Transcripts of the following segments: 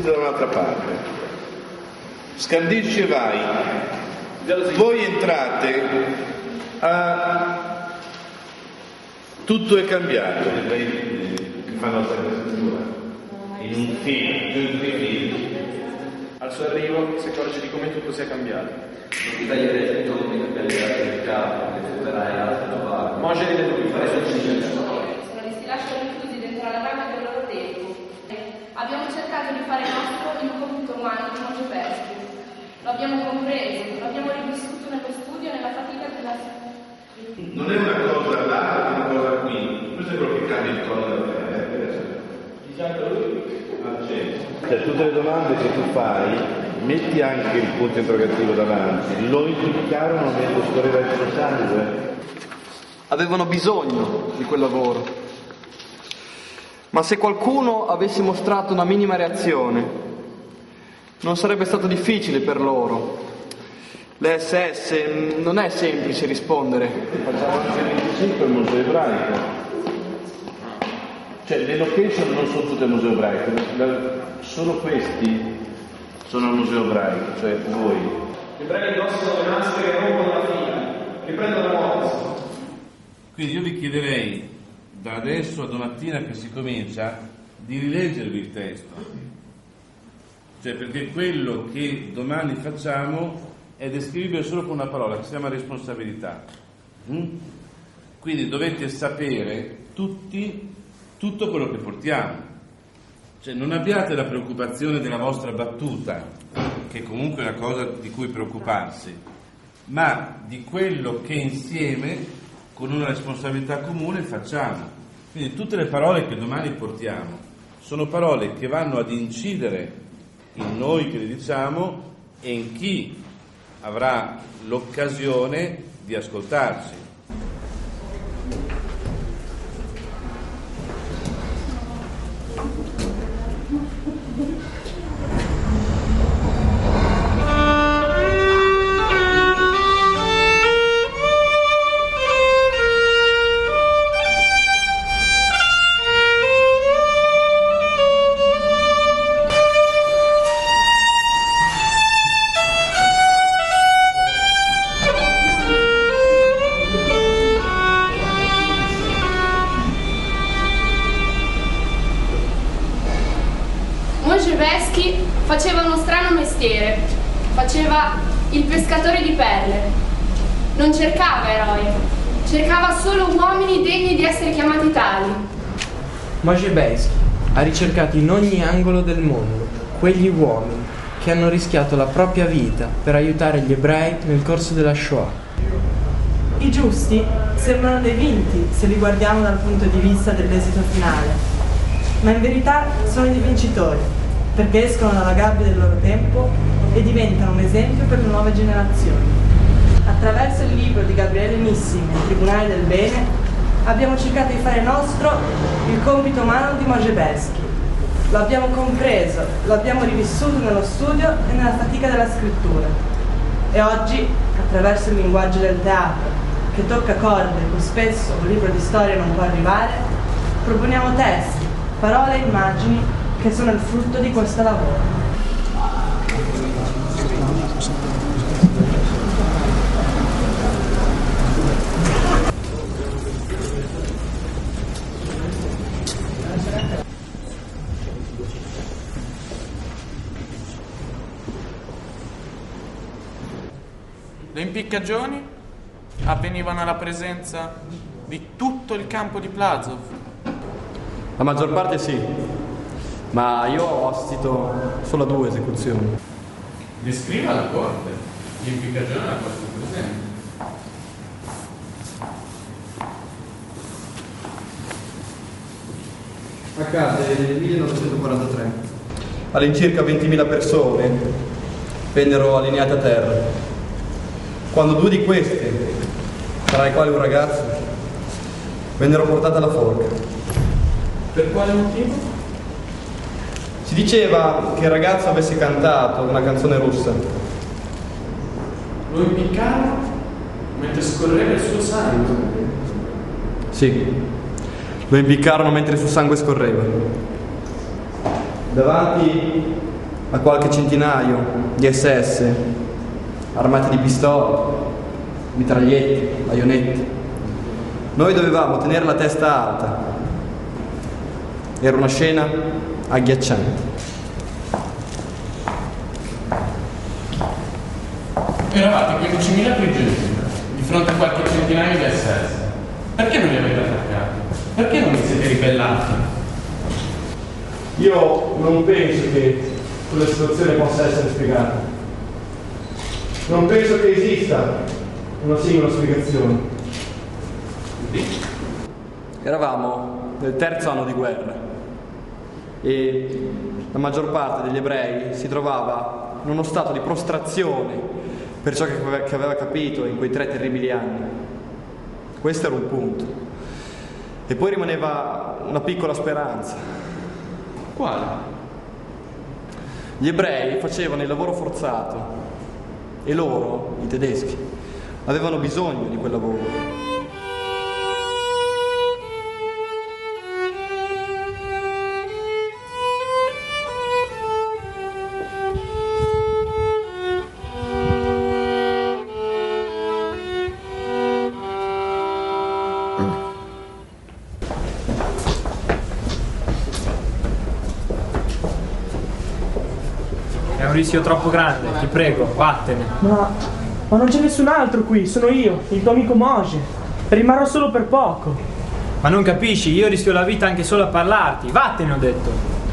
siete da un'altra parte. Scandisci e vai. Voi entrate a... tutto è cambiato. Che fanno la scrittura in un film. Al suo arrivo si accorge di come tutto sia cambiato. Non ti taglierei tutto, non ti taglierai il capo, che superai l'altro lavoro. Mosè deve fare si lasciano chiusi dentro la rame del loro tempo. Abbiamo cercato di fare nostro il compito umano di Mosè Peschi. Lo abbiamo compreso, lo abbiamo rivissuto nello studio e nella fatica della... Non è una cosa là, è una cosa qui. Questo è quello che cambia il tono della terra. Diciamo lui. Cioè, tutte le domande che tu fai, metti anche il punto interrogativo davanti. Lo impiccarono mentre scorreva il suo sangue. Avevano bisogno di quel lavoro. Ma se qualcuno avesse mostrato una minima reazione, non sarebbe stato difficile per loro. Le SS non è semplice rispondere. Facciamo anche il 25 al museo ebraico. Cioè, le location non sono tutte al museo ebraico, solo questi sono al museo ebraico, cioè voi. Gli ebrei indossano le maschere e rompono la fila, riprendono la moda. Quindi io vi chiederei da adesso a domattina che si comincia di rileggervi il testo, cioè perché quello che domani facciamo è descrivibile solo con una parola che si chiama responsabilità. Quindi dovete sapere tutto quello che portiamo, cioè non abbiate la preoccupazione della vostra battuta, che comunque è una cosa di cui preoccuparsi, ma di quello che insieme con una responsabilità comune facciamo. Quindi tutte le parole che domani portiamo sono parole che vanno ad incidere in noi che le diciamo e in chi avrà l'occasione di ascoltarci. Faceva uno strano mestiere, faceva il pescatore di perle. Non cercava eroi, cercava solo uomini degni di essere chiamati tali. Mosè Peschi ha ricercato in ogni angolo del mondo quegli uomini che hanno rischiato la propria vita per aiutare gli ebrei nel corso della Shoah. I giusti sembrano dei vinti se li guardiamo dal punto di vista dell'esito finale, ma in verità sono dei vincitori, perché escono dalla gabbia del loro tempo e diventano un esempio per le nuove generazioni. Attraverso il libro di Gabriele Missimi, Il Tribunale del Bene, abbiamo cercato di fare nostro il compito umano di Mosè Peschi. Lo abbiamo compreso, lo abbiamo rivissuto nello studio e nella fatica della scrittura. E oggi, attraverso il linguaggio del teatro, che tocca corde cui spesso un libro di storia non può arrivare, proponiamo testi, parole e immagini che sono il frutto di questo lavoro. Le impiccagioni avvenivano alla presenza di tutto il campo di Plazov. La maggior parte sì, ma io ho assistito solo a 2 esecuzioni. Descriva la corte, l'impiccagione alla corte presente. Accade nel 1943. All'incirca 20.000 persone vennero allineate a terra. Quando 2 di queste, tra i quali un ragazzo, vennero portate alla forca. Per quale motivo? Si diceva che il ragazzo avesse cantato una canzone russa. Lo impiccarono mentre scorreva il suo sangue. Sì, lo impiccarono mentre il suo sangue scorreva. Davanti a qualche centinaio di SS armati di pistole, mitragliette, baionette. Noi dovevamo tenere la testa alta. Era una scena agghiacciante. Eravate 15.000 prigionieri di fronte a qualche centinaio di SS. Perché non li avete attaccati? Perché non vi siete ribellati? Io non penso che quella situazione possa essere spiegata. Non penso che esista una singola spiegazione. Eravamo nel 3° anno di guerra e la maggior parte degli ebrei si trovava in uno stato di prostrazione per ciò che aveva capito in quei 3 terribili anni. Questo era un punto. E poi rimaneva una piccola speranza. Quale? Gli ebrei facevano il lavoro forzato e loro, i tedeschi, avevano bisogno di quel lavoro. È un rischio troppo grande, ti prego, vattene. Ma non c'è nessun altro qui, sono io, il tuo amico Moshe. Rimarrò solo per poco. Ma non capisci, io rischio la vita anche solo a parlarti. Vattene, ho detto.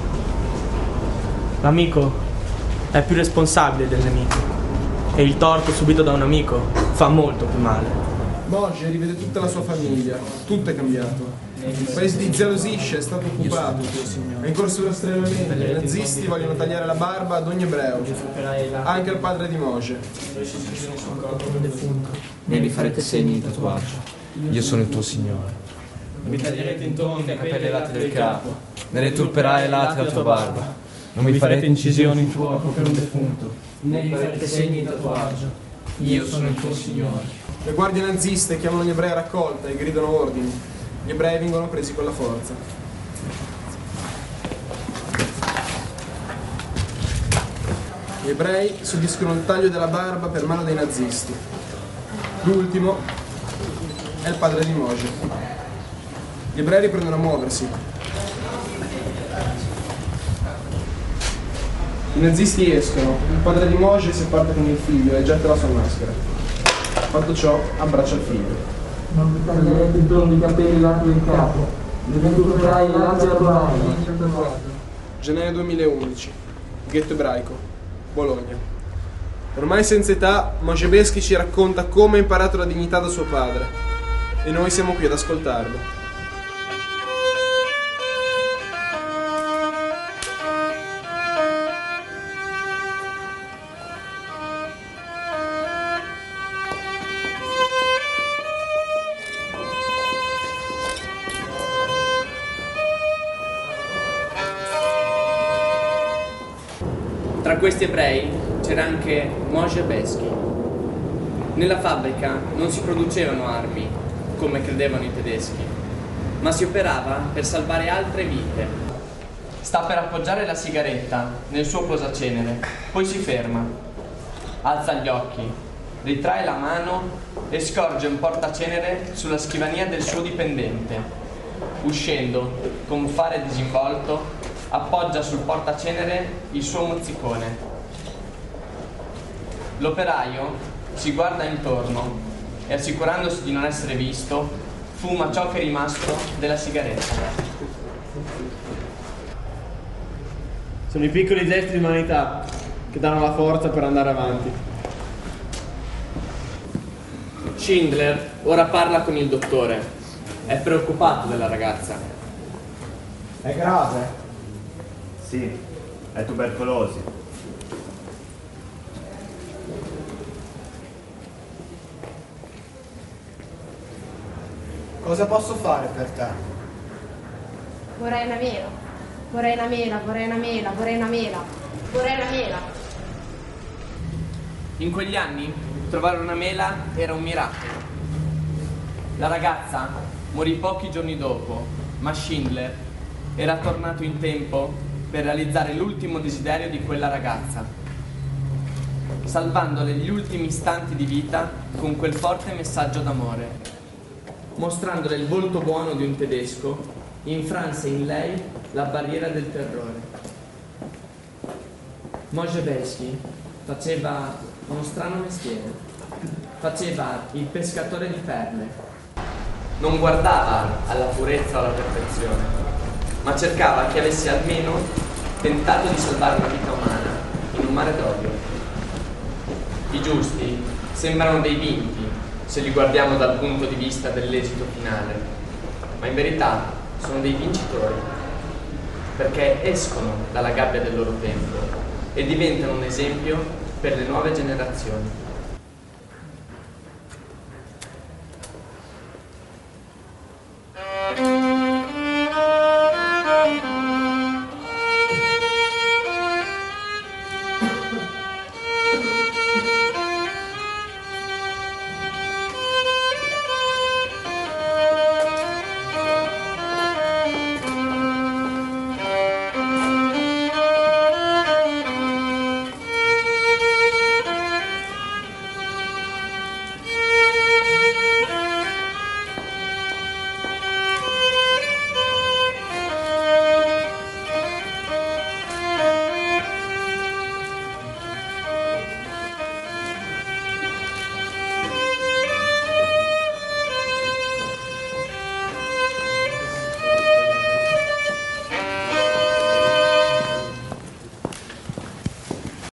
L'amico è più responsabile del nemico. E il torto subito da un amico fa molto più male. Moshe rivede tutta la sua famiglia, tutto è cambiato. Il paese di Zelosisce è stato occupato, è in corso rastrellamento, i nazisti vogliono tagliare la barba ad ogni ebreo, anche al padre di Moshe. E vi farete segni di tatuaggio. Io sono il tuo Signore. Mi taglierete intorno i capelli ai lati del capo, ne riturperai i lati della tua barba. Non vi farete incisioni in fuoco per un defunto. né vi farete segni di tatuaggio. Io sono il tuo Signore. Le guardie naziste chiamano gli ebrei a raccolta e gridano ordini. Gli ebrei vengono presi con la forza. Gli ebrei subiscono il taglio della barba per mano dei nazisti. L'ultimo è il padre di Moshe. Gli ebrei riprendono a muoversi. I nazisti escono. Il padre di Moshe si parte con il figlio e getta la sua maschera. Fatto ciò, abbraccia il figlio. Non mi taglierete intorno i capelli lati del capo, ne riturperai i lati della tua barba. Gennaio 2011, ghetto ebraico, Bologna. Ormai senza età, Moshe Beschi ci racconta come ha imparato la dignità da suo padre. E noi siamo qui ad ascoltarlo. Tra questi ebrei c'era anche Moshe Beschi. Nella fabbrica non si producevano armi, come credevano i tedeschi, ma si operava per salvare altre vite. Sta per appoggiare la sigaretta nel suo posacenere, poi si ferma, alza gli occhi, ritrae la mano e scorge un portacenere sulla scrivania del suo dipendente. Uscendo, con fare disinvolto, appoggia sul portacenere il suo mozzicone. L'operaio si guarda intorno e, assicurandosi di non essere visto, fuma ciò che è rimasto della sigaretta. Sono i piccoli gesti di umanità che danno la forza per andare avanti. Schindler ora parla con il dottore. È preoccupato della ragazza. È grave? Sì, è tubercolosi. Cosa posso fare per te? Vorrei una mela, vorrei una mela, vorrei una mela, vorrei una mela, vorrei una mela. In quegli anni trovare una mela era un miracolo. La ragazza morì pochi giorni dopo, ma Schindler era tornato in tempo per realizzare l'ultimo desiderio di quella ragazza, salvandole gli ultimi istanti di vita con quel forte messaggio d'amore. Mostrandole il volto buono di un tedesco, infranse in lei la barriera del terrore. Moshe Belsky faceva uno strano mestiere, faceva il pescatore di perle. Non guardava alla purezza o alla perfezione, ma cercava chi avesse almeno tentato di salvare una vita umana in un mare d'odio. I giusti sembrano dei vinti se li guardiamo dal punto di vista dell'esito finale, ma in verità sono dei vincitori, perché escono dalla gabbia del loro tempo e diventano un esempio per le nuove generazioni.